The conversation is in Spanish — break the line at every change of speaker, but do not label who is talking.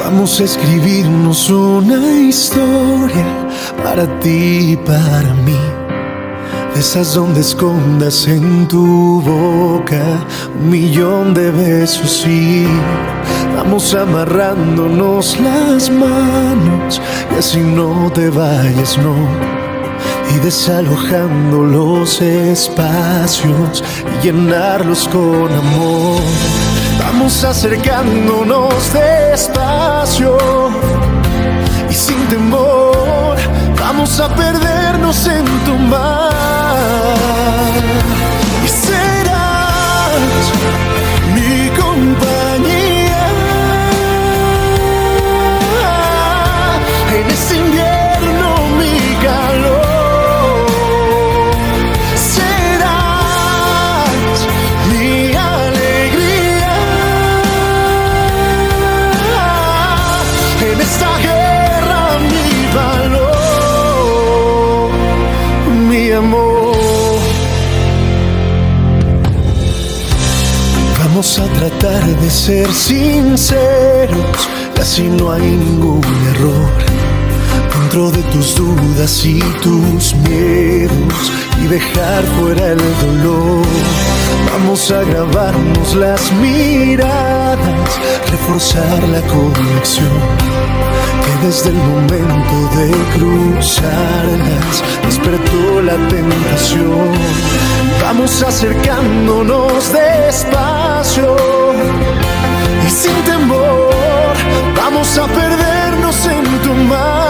Vamos a escribirnos una historia para ti y para mí, de esas donde escondas en tu boca 1.000.000 de besos y vamos amarrándonos las manos y así no te vayas, no, y desalojando los espacios y llenarlos con amor. Vamos acercándonos despacio y sin temor, vamos a perdernos en tu mar. Y serás mi compañía en este invierno, mi calor. Serás mi alegría en esta guerra, mi valor, mi amor. Vamos a tratar de ser sinceros, casi no hay ningún error dentro de tus dudas y tus miedos y dejar fuera el dolor. Vamos a grabarnos las miradas, reforzar la conexión que desde el momento de cruzarlas despertó la tentación. Vamos acercándonos despacio y sin temor, vamos a perdernos en tu mar.